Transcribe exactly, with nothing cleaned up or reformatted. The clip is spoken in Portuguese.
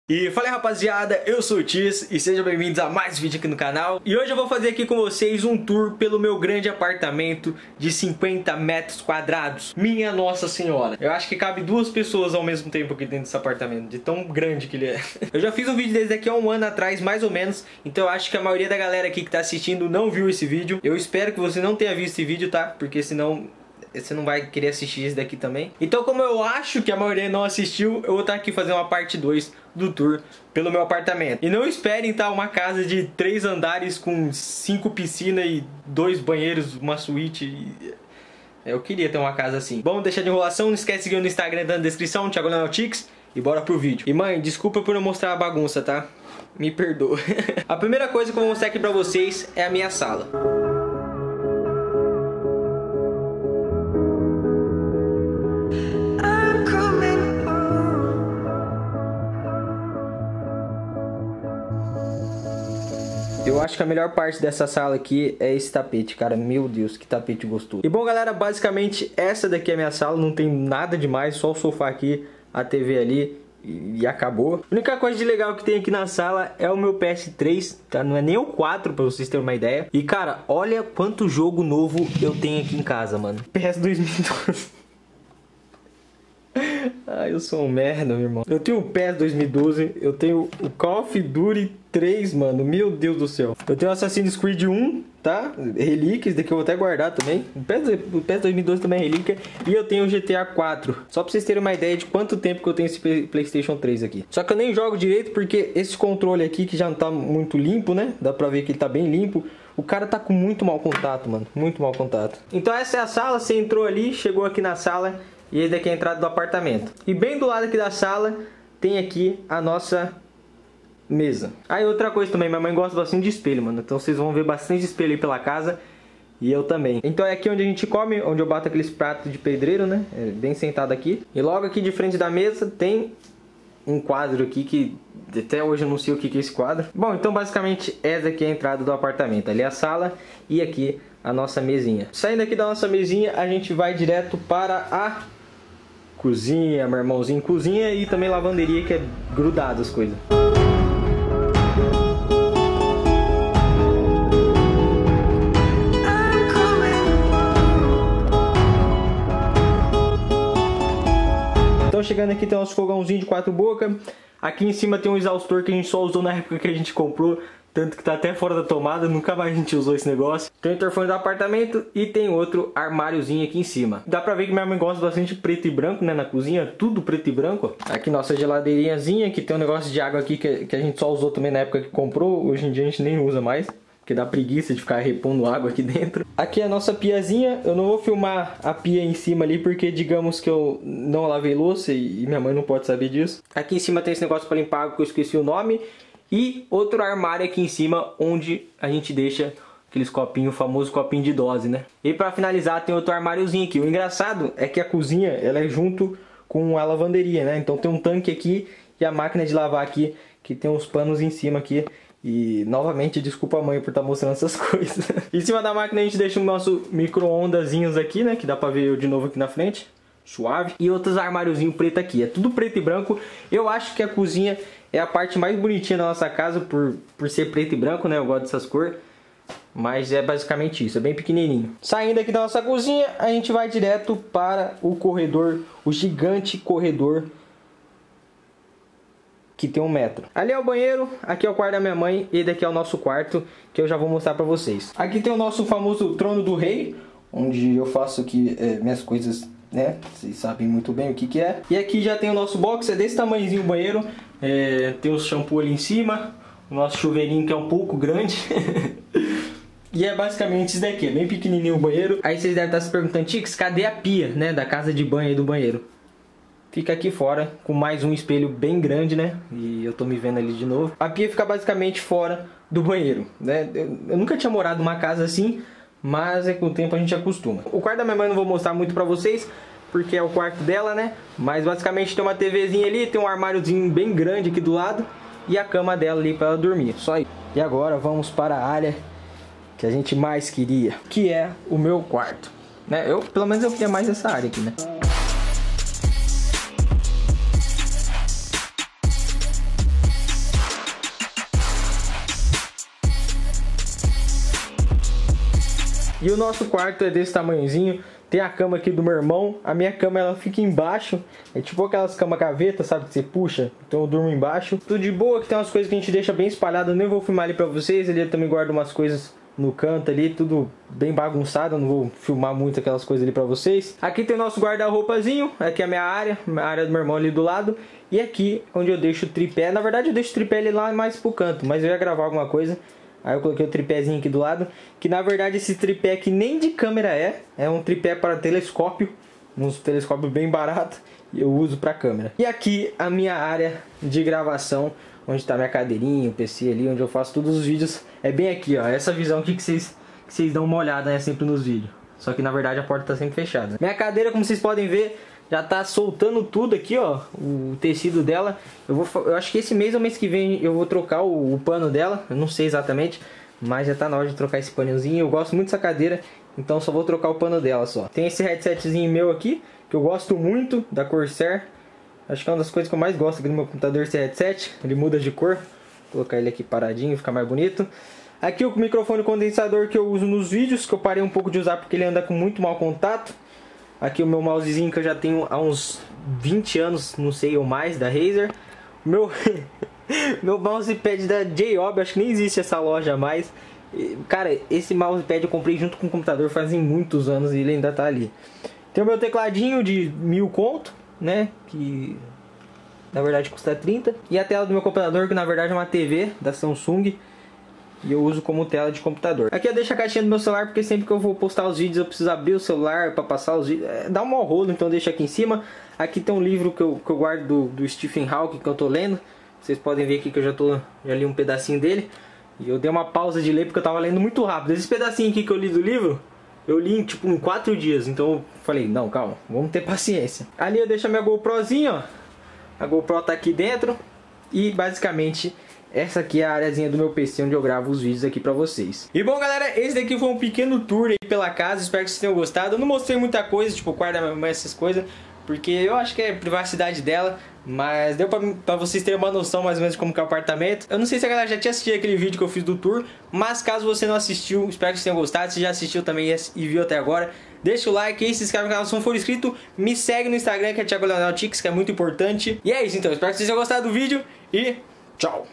E fala aí, rapaziada, eu sou o Tis e sejam bem-vindos a mais um vídeo aqui no canal. E hoje eu vou fazer aqui com vocês um tour pelo meu grande apartamento de cinquenta metros quadrados. Minha Nossa Senhora, eu acho que cabe duas pessoas ao mesmo tempo aqui dentro desse apartamento, de tão grande que ele é. Eu já fiz um vídeo desse daqui há um ano atrás, mais ou menos, então eu acho que a maioria da galera aqui que tá assistindo não viu esse vídeo. Eu espero que você não tenha visto esse vídeo, tá? Porque senão você não vai querer assistir esse daqui também. Então, como eu acho que a maioria não assistiu, eu vou estar aqui fazendo uma parte dois do tour pelo meu apartamento. E não esperem, tá, uma casa de três andares com cinco piscinas e dois banheiros, uma suíte. Eu queria ter uma casa assim. Bom, deixa de enrolação, não esquece de seguir no Instagram na descrição, Thiago Leonel Tix, e bora pro vídeo. E mãe, desculpa por eu mostrar a bagunça, tá? Me perdoa. A primeira coisa que eu vou mostrar aqui pra vocês é a minha sala. Eu acho que a melhor parte dessa sala aqui é esse tapete, cara. Meu Deus, que tapete gostoso. E bom, galera, basicamente essa daqui é a minha sala. Não tem nada demais, só o sofá aqui, a T V ali e, e acabou. A única coisa de legal que tem aqui na sala é o meu P S três, tá? Não é nem o quatro, pra vocês terem uma ideia. E, cara, olha quanto jogo novo eu tenho aqui em casa, mano. P S dois mil e doze. Ah, eu sou um merda, meu irmão. Eu tenho o P S dois mil e doze, eu tenho o Call of Duty três, mano. Meu Deus do céu. Eu tenho o Assassin's Creed um, tá? Relíquias, daqui eu vou até guardar também. O P S, o P S dois mil e doze também é relíquia. E eu tenho o G T A quatro. Só pra vocês terem uma ideia de quanto tempo que eu tenho esse PlayStation três aqui. Só que eu nem jogo direito porque esse controle aqui, que já não tá muito limpo, né? Dá pra ver que ele tá bem limpo. O cara tá com muito mau contato, mano. Muito mau contato. Então essa é a sala. Você entrou ali, chegou aqui na sala. E esse daqui é a entrada do apartamento. E bem do lado aqui da sala tem aqui a nossa mesa. Aí ah, outra coisa também, minha mãe gosta bastante de espelho, mano. Então vocês vão ver bastante espelho aí pela casa. E eu também. Então é aqui onde a gente come, onde eu bato aqueles pratos de pedreiro, né? É bem sentado aqui. E logo aqui de frente da mesa tem um quadro aqui que até hoje eu não sei o que é esse quadro. Bom, então basicamente essa aqui é a entrada do apartamento. Ali é a sala e aqui a nossa mesinha. Saindo aqui da nossa mesinha, a gente vai direto para a cozinha, meu irmãozinho. Cozinha e também lavanderia, que é grudado as coisas. Então chegando aqui tem nosso fogãozinho de quatro bocas. Aqui em cima tem um exaustor que a gente só usou na época que a gente comprou. Tanto que tá até fora da tomada, nunca mais a gente usou esse negócio. Tem o interfone do apartamento e tem outro armáriozinho aqui em cima. Dá pra ver que minha mãe gosta bastante de preto e branco, né, na cozinha. Tudo preto e branco. Aqui nossa geladeirinhazinha, que tem um negócio de água aqui que, que a gente só usou também na época que comprou. Hoje em dia a gente nem usa mais, porque dá preguiça de ficar repondo água aqui dentro. Aqui é a nossa piazinha. Eu não vou filmar a pia em cima ali, porque digamos que eu não lavei louça e minha mãe não pode saber disso. Aqui em cima tem esse negócio para limpar água que eu esqueci o nome. E outro armário aqui em cima, onde a gente deixa aqueles copinhos, o famoso copinho de dose, né? E pra finalizar tem outro armáriozinho aqui. O engraçado é que a cozinha, ela é junto com a lavanderia, né? Então tem um tanque aqui e a máquina de lavar aqui, que tem uns panos em cima aqui. E novamente, desculpa a mãe por estar mostrando essas coisas. Em cima da máquina a gente deixa o nosso micro-ondazinhos aqui, né? Que dá pra ver eu de novo aqui na frente. Suave. E outros armáriozinhos preto aqui. É tudo preto e branco. Eu acho que a cozinha é a parte mais bonitinha da nossa casa por, por ser preto e branco, né? Eu gosto dessas cores. Mas é basicamente isso. É bem pequenininho. Saindo aqui da nossa cozinha, a gente vai direto para o corredor. O gigante corredor. Que tem um metro. Ali é o banheiro. Aqui é o quarto da minha mãe. E daqui é o nosso quarto, que eu já vou mostrar pra vocês. Aqui tem o nosso famoso trono do rei. Onde eu faço aqui é, minhas coisas, né? Vocês sabem muito bem o que que é. E aqui já tem o nosso box, é desse tamanhozinho o banheiro. É, tem o shampoo ali em cima. O nosso chuveirinho que é um pouco grande. E é basicamente isso daqui, é bem pequenininho o banheiro. Aí vocês devem estar se perguntando, Tix, cadê a pia, né? Da casa de banho e do banheiro. Fica aqui fora, com mais um espelho bem grande, né? E eu tô me vendo ali de novo. A pia fica basicamente fora do banheiro, né? Eu, eu nunca tinha morado numa casa assim, mas é que com o tempo a gente acostuma. O quarto da minha mãe eu não vou mostrar muito pra vocês, porque é o quarto dela, né? Mas basicamente tem uma TVzinha ali, tem um armáriozinho bem grande aqui do lado. E a cama dela ali pra ela dormir, só isso. E agora vamos para a área que a gente mais queria, que é o meu quarto, né? Eu, pelo menos eu queria mais essa área aqui, né? E o nosso quarto é desse tamanhozinho. Tem a cama aqui do meu irmão. A minha cama ela fica embaixo. É tipo aquelas camas gaveta, sabe? Que você puxa. Então eu durmo embaixo. Tudo de boa, que tem umas coisas que a gente deixa bem espalhadas. Eu nem vou filmar ali pra vocês. Ele também guarda umas coisas no canto ali. Tudo bem bagunçado. Eu não vou filmar muito aquelas coisas ali pra vocês. Aqui tem o nosso guarda-roupazinho. Aqui é a minha área. A área do meu irmão ali do lado. E aqui onde eu deixo o tripé. Na verdade eu deixo o tripé ali lá mais pro canto. Mas eu ia gravar alguma coisa. Aí eu coloquei o tripézinho aqui do lado, que na verdade esse tripé aqui nem de câmera é, é um tripé para telescópio, um telescópio bem barato, e eu uso para câmera. E aqui a minha área de gravação, onde está minha cadeirinha, o P C ali, onde eu faço todos os vídeos, é bem aqui, ó, essa visão aqui que vocês, que vocês dão uma olhada, né, sempre nos vídeos. Só que na verdade a porta está sempre fechada. Minha cadeira, como vocês podem ver, já tá soltando tudo aqui, ó, o tecido dela. Eu vou, eu acho que esse mês ou mês que vem eu vou trocar o, o pano dela. Eu não sei exatamente, mas já tá na hora de trocar esse panozinho. Eu gosto muito dessa cadeira, então só vou trocar o pano dela só. Tem esse headsetzinho meu aqui, que eu gosto muito, da Corsair. Acho que é uma das coisas que eu mais gosto aqui no meu computador, esse headset. Ele muda de cor. Vou colocar ele aqui paradinho, fica mais bonito. Aqui o microfone condensador que eu uso nos vídeos, que eu parei um pouco de usar porque ele anda com muito mau contato. Aqui o meu mousezinho que eu já tenho há uns vinte anos, não sei ou mais, da Razer. Meu, meu mousepad da J-Ob, acho que nem existe essa loja mais. Cara, esse mousepad eu comprei junto com o computador fazem muitos anos e ele ainda tá ali. Tem o meu tecladinho de mil conto, né, que na verdade custa trinta. E a tela do meu computador, que na verdade é uma T V da Samsung. E eu uso como tela de computador. Aqui eu deixo a caixinha do meu celular, porque sempre que eu vou postar os vídeos eu preciso abrir o celular para passar os vídeos. É, dá um mau rolo, então eu deixo aqui em cima. Aqui tem um livro que eu, que eu guardo do, do Stephen Hawking, que eu tô lendo. Vocês podem ver aqui que eu já, tô, já li um pedacinho dele. E eu dei uma pausa de ler porque eu tava lendo muito rápido. Esse pedacinho aqui que eu li do livro, eu li tipo em quatro dias. Então eu falei, não, calma, vamos ter paciência. Ali eu deixo a minha GoProzinha, ó. A GoPro tá aqui dentro. E basicamente essa aqui é a areazinha do meu P C onde eu gravo os vídeos aqui pra vocês. E bom, galera, esse daqui foi um pequeno tour aí pela casa. Espero que vocês tenham gostado. Eu não mostrei muita coisa, tipo o quarto da minha mãe, essas coisas, porque eu acho que é privacidade dela. Mas deu pra, pra vocês terem uma noção mais ou menos de como que é o apartamento. Eu não sei se a galera já tinha assistido aquele vídeo que eu fiz do tour, mas caso você não assistiu, espero que vocês tenham gostado. Se já assistiu também e viu até agora, deixa o like aí, se inscreve no canal se não for inscrito. Me segue no Instagram, que é Thiago Leonel Tix, que é muito importante. E é isso então, espero que vocês tenham gostado do vídeo e tchau!